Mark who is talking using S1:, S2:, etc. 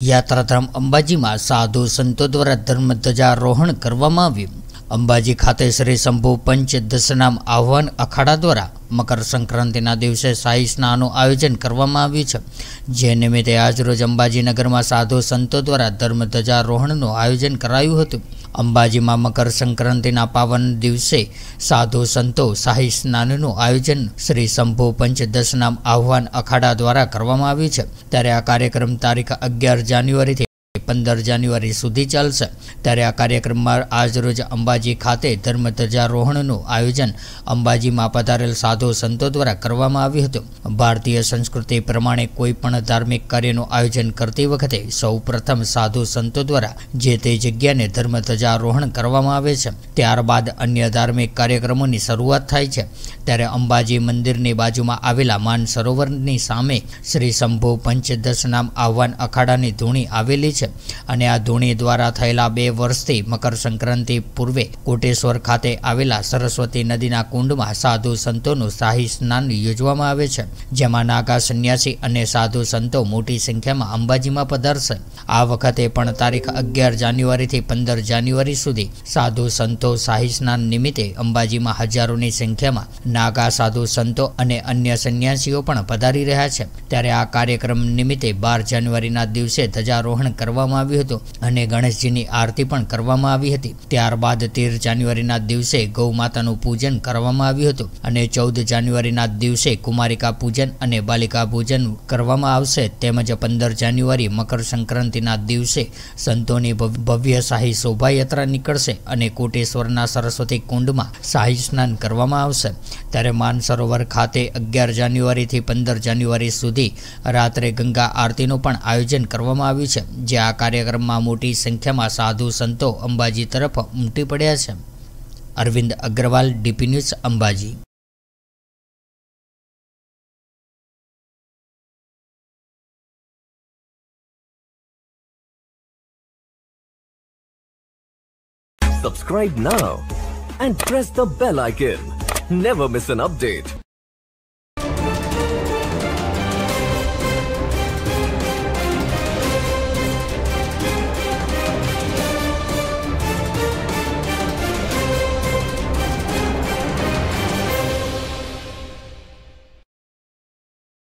S1: યાત્રાધામ અંબાજીમાં સાધુ સંતો દ્વારા ધર્મધ્વજારોહણ કરવામાં આવ્યું। અંબાજી ખાતે શ્રી શંભુ પંચ દશનામ આહ્વાન અખાડા દ્વારા મકર સંક્રાંતિના દિવસે શાહી સ્નાનનું આયોજન કરવામાં આવ્યું છે, જે નિમિત્તે આજરોજ અંબાજી નગરમાં સાધુ સંતો દ્વારા ધર્મધ્વજારોહણનું આયોજન કરાયું હતું। અંબાજીમાં મકર સંક્રાંતિના પાવન દિવસે સાધુ સંતો શાહી સ્નાનનું આયોજન શ્રી શંભુ પંચ દશનામ આહ્વાન અખાડા દ્વારા કરવામાં આવ્યું છે। ત્યારે આ કાર્યક્રમ તારીખ 11 જાન્યુઆરીથી 15 જાન્યુઆરી સુધી ચાલશે। ત્યારે આ કાર્યક્રમમાં આજરોજ અંબાજી ખાતે ધર્મધ્વજારોહણનું આયોજન અંબાજીમાં પધારેલ સાધુ સંતો દ્વારા કરવામાં આવ્યું હતું। ભારતીય સંસ્કૃતિ પ્રમાણે કોઈ પણ ધાર્મિક કાર્યનું આયોજન કરતી વખતે સૌપ્રથમ સાધુ સંતો દ્વારા જે તે જગ્યાને ધર્મધ્વજારોહણ કરવામાં આવે છે, ત્યારબાદ અન્ય ધાર્મિક કાર્યક્રમોની શરૂઆત થાય છે। ત્યારે અંબાજી મંદિરની બાજુમાં આવેલા માન સરોવરની સામે શ્રી શંભુ પંચ દશનામ આહ્વાન અખાડાની ધૂણી આવેલી છે અને આ ધૂણી દ્વારા થયેલા 2 વર્ષથી મકર સંક્રાંતિ પૂર્વે કોટેશ્વર ખાતે આવેલા સરસ્વતી નદીના કુંડમાં સાધુ સંતોનું શાહી સ્નાન યોજવામાં આવે છે, જેમાં નાગા સંન્યાસી અને સાધુ સંતો મોટી સંખ્યામાં અંબાજીમાં પધારશે। આ વખતે પણ તારીખ 11 જાન્યુઆરીથી 15 જાન્યુઆરી સુધી સાધુ સંતો શાહી સ્નાન નિમિત્તે અંબાજીમાં હજારોની સંખ્યામાં નાગા સાધુ સંતો અને અન્ય સંન્યાસીઓ પણ પધારી રહ્યા છે। ત્યારે આ કાર્યક્રમ નિમિત્તે 12 જાન્યુઆરીના દિવસે ધ્વજારોહણ કરવામાં આવ્યું હતું અને ગણેશજીની આરતી પણ કરવામાં આવી હતી। ત્યારબાદ 13 જાન્યુઆરીના દિવસે ગૌ માતાનું પૂજન કરવામાં આવ્યું હતું અને 14 જાન્યુઆરીના દિવસે કુમારિકા પૂજન અને બાલિકા પૂજન કરવામાં આવશે। તેમજ 15 જાન્યુઆરી મકર સંક્રાંતિના દિવસે સંતોની ભવ્ય શાહી શોભાયાત્રા નીકળશે અને કોટેશ્વરના સરસ્વતી કુંડમાં શાહી સ્નાન કરવામાં આવશે। ત્યારે માનસરોવર ખાતે 11 જાન્યુઆરીથી 15 જાન્યુઆરી સુધી રાત્રે ગંગા આરતીનું પણ આયોજન કરવામાં આવ્યું છે, જે આ કાર્યક્રમમાં મોટી સંખ્યામાં સાધુ સંતો અંબાજી તરફ ઉમટી પડ્યા છે। Arvind Agrawal, DP news, Ambaji.
S2: Subscribe now and press the bell icon. Never miss an update.